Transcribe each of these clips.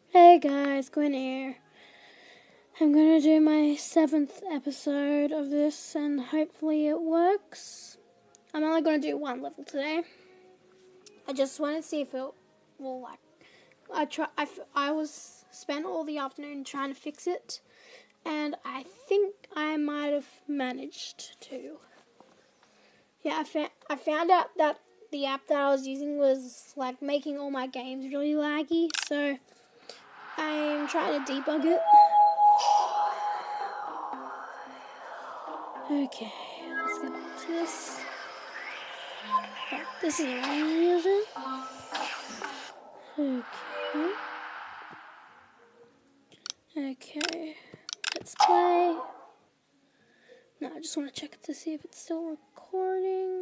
Hey guys, Gwen here. I'm gonna do my 7th episode of this and hopefully it works. I'm only gonna do one level today. I just want to see if it will I was spent all the afternoon trying to fix it and I think I might have managed to. Yeah, I found out that the app that I was using was like making all my games really laggy, so I'm trying to debug it. Okay, let's get back to this. Oh, this is a rain music. Okay, let's play. No, I just want to check to see if it's still recording.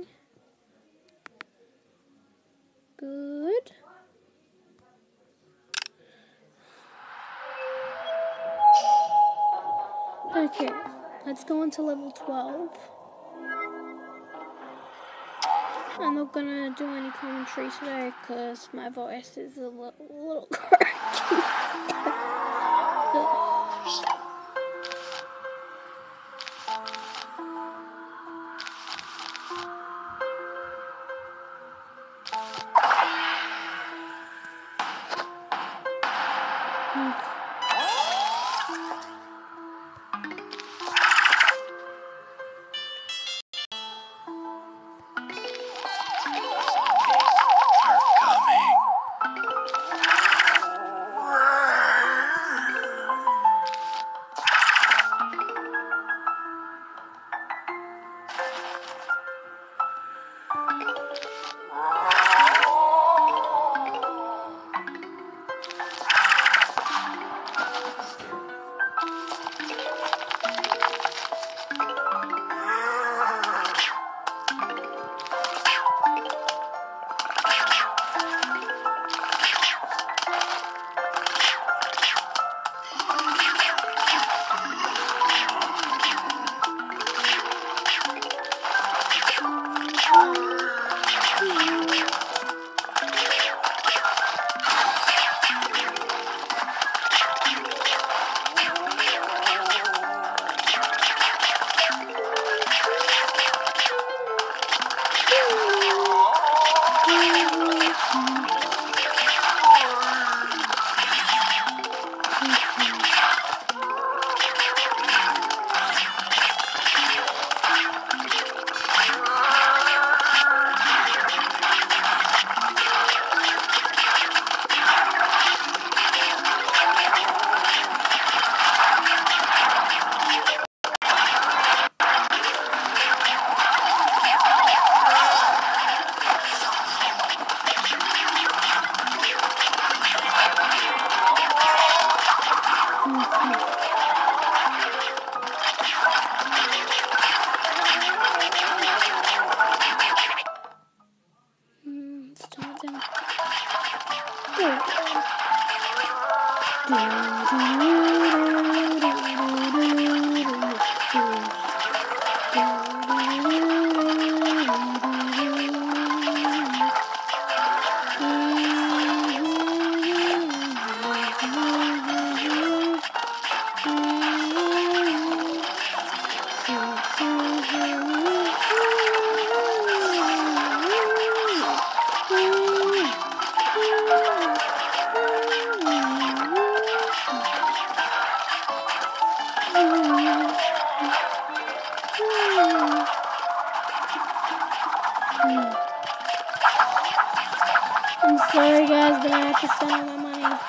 Good. Okay, let's go on to level 12. I'm not gonna do any commentary today because my voice is a little cracky. I'm sorry guys, but I have to spend all my money.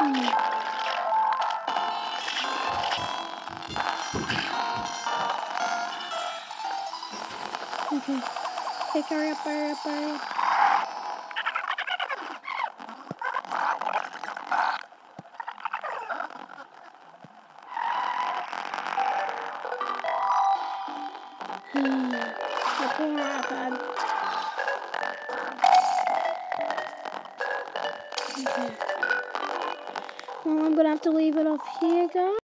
Okay. Okay, hurry up, hurry up, hurry up. My poor iPad. Okay. Well, I'm gonna have to leave it off here, guys.